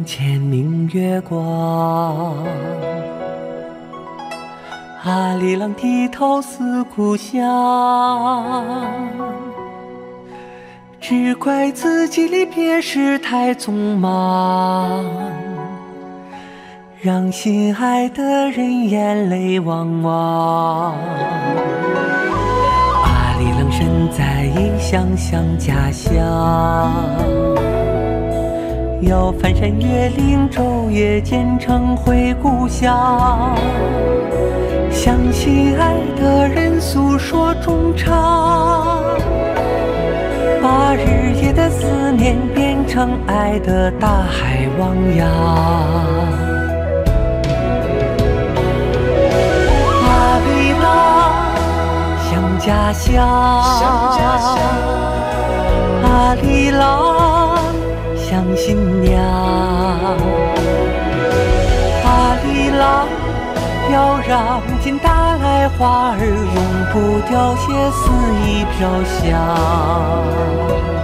前明月光，阿里郎低头思故乡，只怪自己离别时太匆忙，让心爱的人眼泪汪汪。阿里郎身在异乡想家乡，要翻山越岭昼夜兼程回故乡，向心爱的人诉说衷肠，把日夜的思念变成爱的大海汪洋。阿里郎想家乡，阿里郎想新娘，阿里郎要让尽大爱花儿永不凋谢，肆意飘香。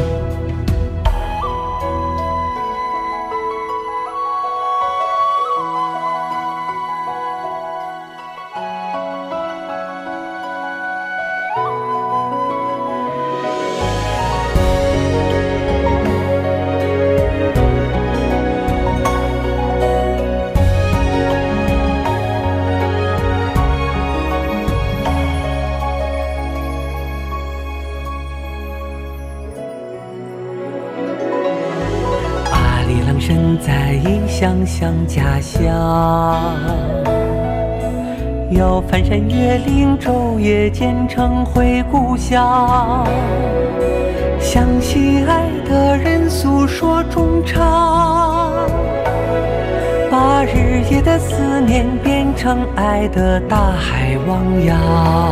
身在异乡想家乡，要翻山越岭昼夜兼程回故乡，向心爱的人诉说衷肠，把日夜的思念变成爱的大海汪洋。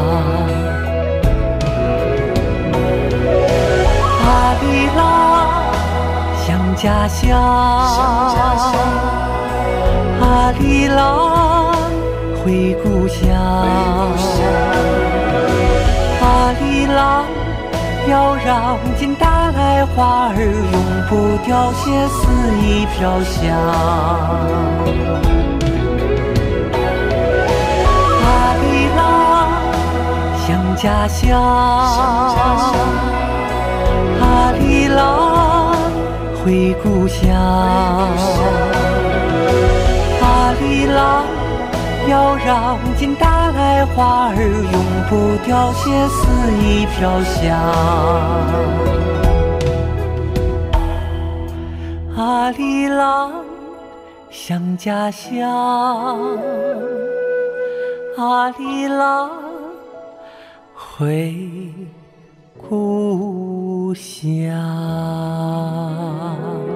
阿里郎想家乡，阿里郎回故乡，阿里郎要让尽大爱花儿永不凋谢，肆意飘香。阿里郎想家乡，阿里郎回故乡，阿里郎要让尽大爱花儿永不凋谢，肆意飘香。阿里郎想家乡，阿里郎回故乡。